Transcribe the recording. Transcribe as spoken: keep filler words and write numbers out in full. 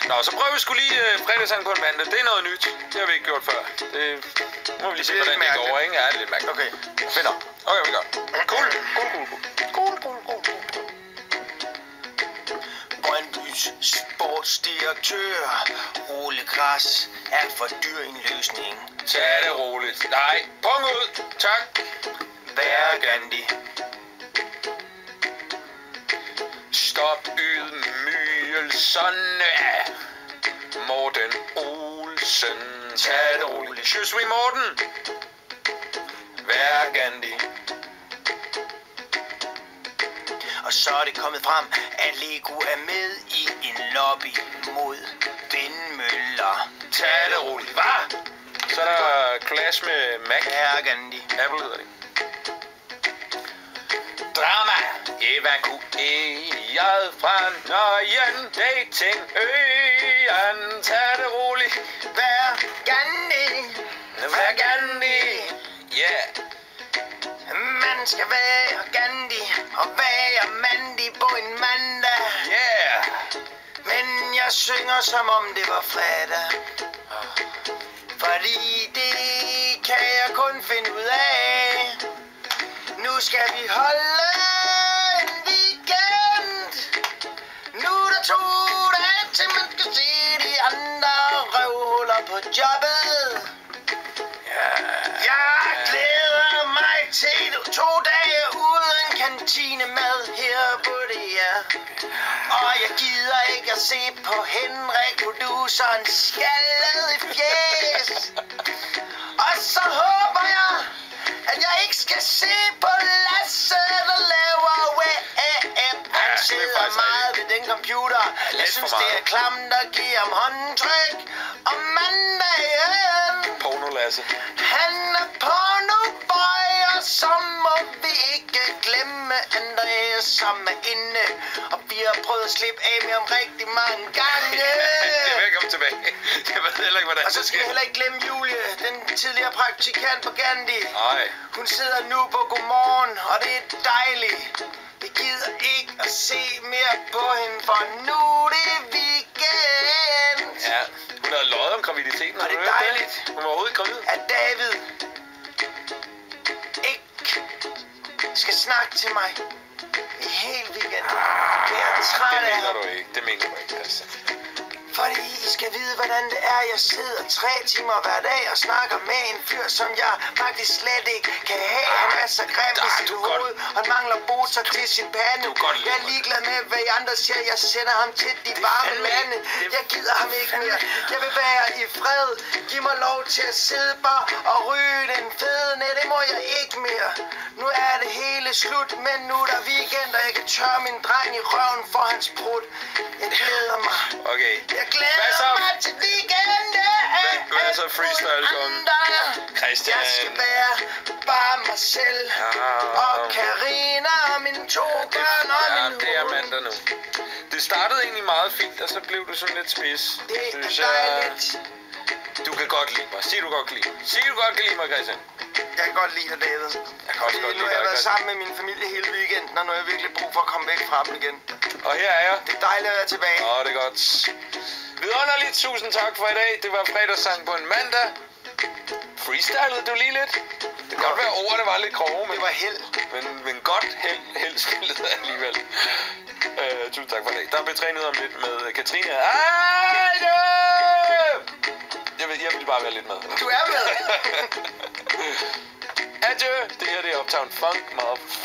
Nå, så prøver vi sgu lige uh, fredagssang på en mandag. Det er noget nyt. Det har vi ikke gjort før. Det må vi lige se, hvordan det går, ikke? Ja, det er lidt mærkeligt. Okay. Fedt nok. Okay, vi gør. Cool. Cool, cool, cool. Cool, cool, cool, cool. Brøndbys sportsdirektør. Rullegræs er for dyr en løsning. Tag det roligt. Nej, punkt ud. Tak. Vær Gandhi. Stop ydmygelserne. Morten Olsen. Tag det roligt. Je suis Morten. Vær Gandhi. Og så er det kommet frem, at Lego er med i en lobby mod vindmøller. Tag det roligt. Hvad? Så er der Clash med Mac. Vær Gandhi. Apple hedder det. Drama. Evakueret fra Nøjen. Dating øen. Tag det roligt. Vær Gandhi. Vær Gandhi. Yeah. Man skal være Gandhi og være mandig på en mandag. Yeah. Men jeg synger som om det var fredag. Fordi det kan jeg kun finde ud af. Nu skal vi holde en weekend. Nu er der to dage til man skal se de andre røvhuller på jobbet. Jeg glæder mig til to dage uden kantinemad her på det her. Og jeg gider ikke at se på Henrik, produceren skaldet i fjes. Og så håber jeg, at jeg ikke skal se på Lasse, der laver web. Han sidder meget ved den computer. Jeg synes det er klamt at give ham håndtryk om mandagen. Porno Lasse. Han er pornoboy, og så må vi ikke glemme Andreas, som er inde. Og vi har prøvet at slippe af med ham rigtig mange gange. Det er velkommen tilbage. Jeg ved heller ikke, hvordan Og så skal vi heller ikke glemme Julie, den tidligere praktikant på Gandhi. Nej. Hun sidder nu på Godmorgen, og det er dejligt. Jeg gider ikke at se mere på hende, for nu er det weekend. Ja, hun har løjet om graviditeten. Og det er har du hørt dejligt. Hun var overhovedet gravid. At David ikke skal snakke til mig i hele weekenden. Det er jeg træt Det af mener ham. du ikke. Det mener du ikke, altså. Fordi I skal vide, hvordan det er. Jeg sidder tre timer hver dag og snakker med en fyr, som jeg faktisk slet ikke kan have. Han er så grim i sit hoved, og han mangler boser til sin pande. Jeg er ligeglad med, hvad I andre siger. Jeg sender ham til de varme lande. Jeg gider ham ikke mere. Jeg vil være i fred. Giv mig lov til at sidde bare og ryge den fede. Nej, det må jeg ikke mere. Nu er det hele slut, men nu er der weekend, og jeg kan tørre min dreng i røven for hans brud. Jeg glæder mig. Okay. Jeg glæder mig til weekend. Hvad er så freestyle om? Christian. Jeg skal være bare mig selv. Og Karina og mine to børn og Ja, min det er hund. mandag nu. Det startede egentlig meget fint, og så blev du sådan lidt spids. Det Synes er jeg- dejligt. Du kan godt lide mig. Sig du godt kan lide mig. Sig du godt kan lide mig, Christian. Jeg kan godt lide dig, David. Jeg kan også godt Nu lide har jeg dig, været Christian. sammen med min familie hele weekenden, og nu har jeg virkelig brug for at komme væk fra dem igen. Og her er jeg. Det er dejligt at være tilbage. Åh, det er godt. Vidunderligt. Tusind tak for i dag. Det var fredagssang på en mandag. Freestylede du lige lidt? Det kan godt være, at ordene var lidt grove, men, Det var held. men, men godt held, held spillet alligevel. Uh, tusind tak for i dag. Der er betrænet om lidt med Katrine. Ej, jeg vil, jeg vil bare være lidt med. Du er med. Adieu. Det her det er Uptown Funk, motherfucker.